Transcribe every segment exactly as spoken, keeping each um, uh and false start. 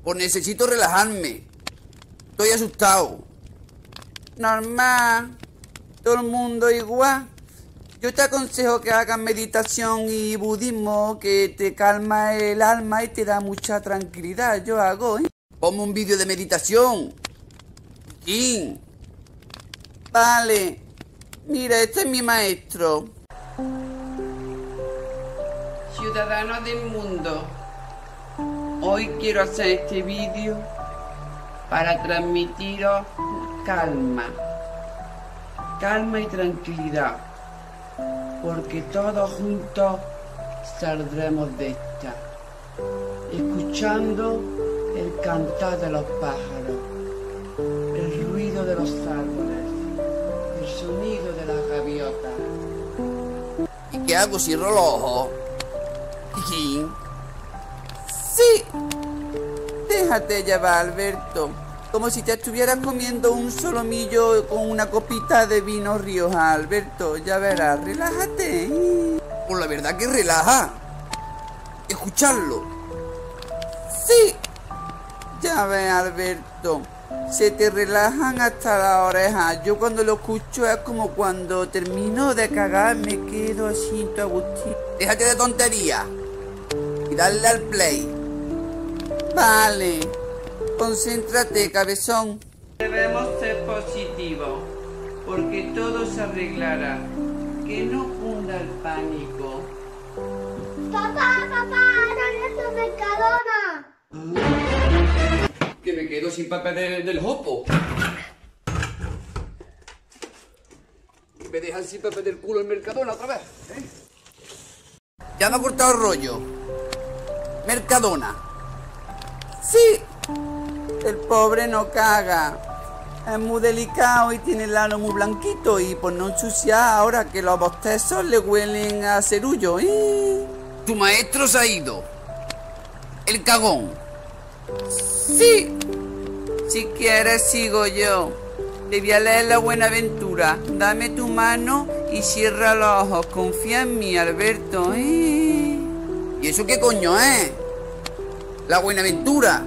Pues necesito relajarme. Estoy asustado. Normal. Todo el mundo igual. Yo te aconsejo que hagas meditación y budismo, que te calma el alma y te da mucha tranquilidad. Yo hago, ¿eh? Ponme un vídeo de meditación. Sí. Vale. Mira, este es mi maestro. Ciudadanos del mundo, hoy quiero hacer este vídeo para transmitiros calma. Calma y tranquilidad. Porque todos juntos saldremos de esta, escuchando el cantar de los pájaros, el ruido de los árboles, el sonido de las gaviotas. ¿Y qué hago? Cierro los ojos. ¿Sí? Sí. Déjate llevar, Alberto. Como si te estuvieras comiendo un solomillo con una copita de vino Rioja, Alberto. Ya verás, relájate. Pues la verdad que relaja. Escucharlo. Sí. Ya ves, Alberto. Se te relajan hasta las orejas. Yo cuando lo escucho es como cuando termino de cagar, me quedo así, todo agustito. Déjate de tonterías. Y dale al play. Vale. Concéntrate, cabezón. Debemos ser positivos, porque todo se arreglará. Que no cunda el pánico. Papá, papá, ¿dónde está Mercadona? Que me quedo sin papel del, del jopo. Me dejan sin papel del culo en Mercadona otra vez, ¿eh? Ya me ha cortado el rollo. Mercadona. Sí. El pobre no caga. Es muy delicado y tiene el ano muy blanquito. Y por no ensuciar, ahora que los bostezos le huelen a cerullo. ¿Eh? Tu maestro se ha ido. El cagón. Sí. Si quieres sigo yo. Te voy a leer la Buenaventura. Dame tu mano y cierra los ojos. Confía en mí, Alberto. ¿Eh? ¿Y eso qué coño es? La Buenaventura.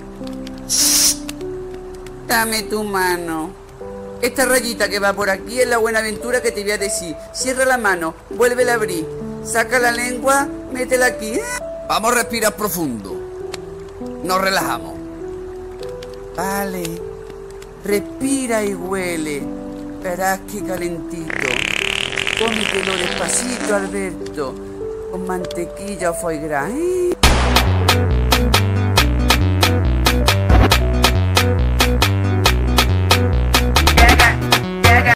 Dame tu mano. Esta rayita que va por aquí es la Buenaventura que te voy a decir. Cierra la mano, vuélvela a abrir. Saca la lengua, métela aquí. Vamos a respirar profundo. Nos relajamos. Vale. Respira y huele. Verás qué calentito. Cómetelo despacito, Alberto. Con mantequilla o foie gras, ¿eh?